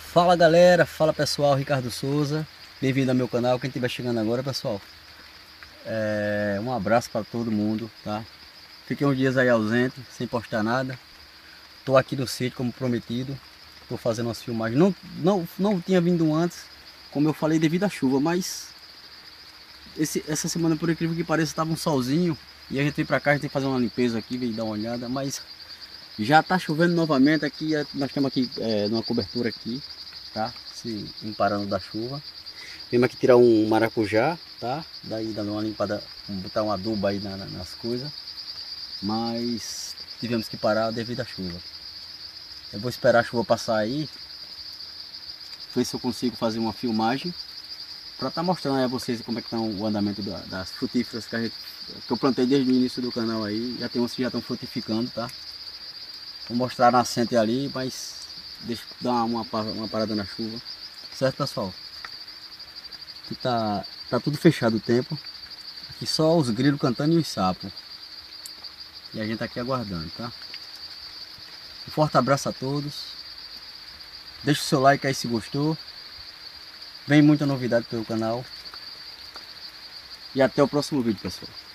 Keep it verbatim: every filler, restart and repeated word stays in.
Fala galera, fala pessoal, Ricardo Souza, bem-vindo ao meu canal. Quem estiver chegando agora, pessoal, é... um abraço para todo mundo, tá? Fiquei uns dias aí ausente, sem postar nada. Tô aqui no sítio como prometido, tô fazendo umas filmagens. Não, não, não tinha vindo antes, como eu falei, devido à chuva, mas esse, essa semana, por incrível que pareça, estava um solzinho e a gente veio para cá, a gente tem que fazer uma limpeza aqui, veio dar uma olhada, mas já tá chovendo novamente aqui. Nós estamos aqui é, numa cobertura aqui, tá? Se parando da chuva. Vimos aqui tirar um maracujá, tá? Daí dando uma limpada, botar um adubo aí na, na, nas coisas. Mas tivemos que parar devido à chuva. Eu vou esperar a chuva passar aí, ver se eu consigo fazer uma filmagem para estar tá mostrando aí a vocês como é que está o andamento da, das frutíferas que, a gente, que eu plantei desde o início do canal aí. Já tem uns que já estão frutificando, tá? Vou mostrar a nascente ali, mas deixa eu dar uma, uma parada na chuva. Certo, pessoal? Aqui tá, tá tudo fechado o tempo. Aqui só os grilos cantando e os sapos. E a gente tá aqui aguardando, tá? Um forte abraço a todos. Deixa o seu like aí se gostou. Vem muita novidade pelo canal. E até o próximo vídeo, pessoal.